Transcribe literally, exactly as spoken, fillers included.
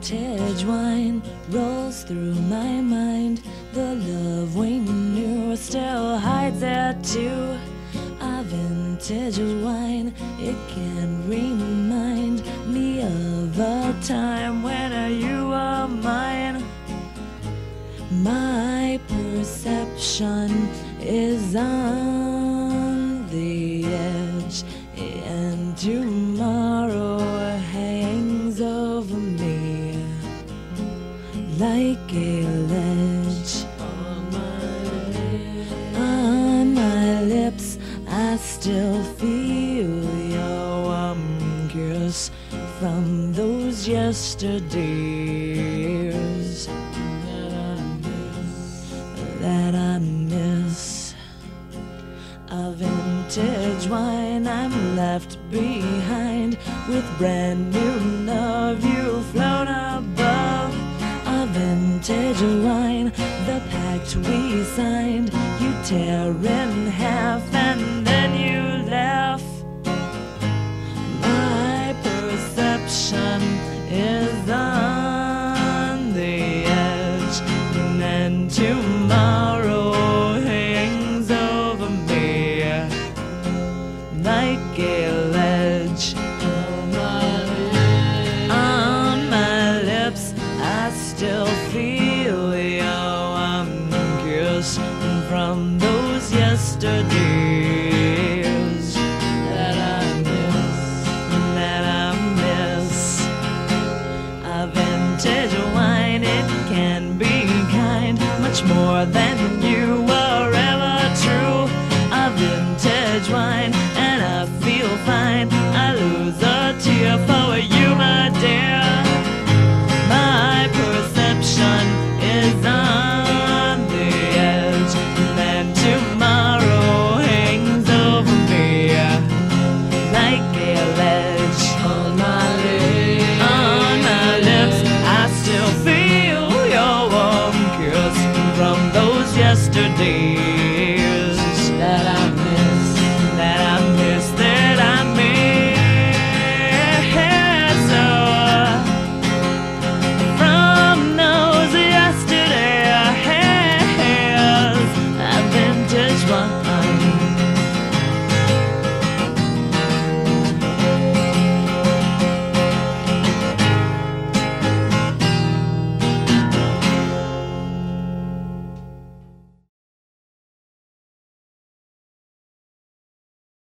vintage wine rolls through my mind. The love we knew still hides there too. A vintage wine, it can remind me of a time when you were mine. My perception is on the edge, and tomorrow hangs over me like a ledge. On my, on my lips I still feel your warm kiss from those yesterdays that I miss. A vintage wine I'm left behind, with brand new love you float above. A vintage wine, the pact we signed, you tear in half and then you laugh. My perception is on the edge, and tomorrow hangs over me like a ledge. On my lips I still feel your warm kiss from those yesterdays that I miss, that I miss. A vintage wine, it can be kind, much more than you were ever true. A vintage wine, and I feel fine. I lose a tear for you, my dear. My perception is on the edge, and tomorrow hangs over me like a ledge. On my lips, on my lips, I still feel your warm kiss from those yesterdays.